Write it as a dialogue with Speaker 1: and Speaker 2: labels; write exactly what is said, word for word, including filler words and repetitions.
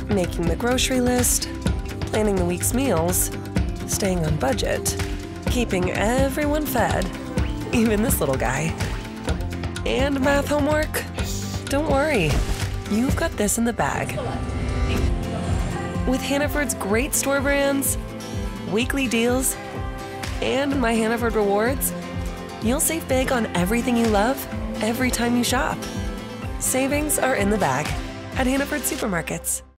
Speaker 1: making the grocery list, planning the week's meals, staying on budget, keeping everyone fed, even this little guy. And math homework? Don't worry, you've got this in the bag. With Hannaford's great store brands, weekly deals, and my Hannaford Rewards, you'll save big on everything you love every time you shop. Savings are in the bag at Hannaford Supermarkets.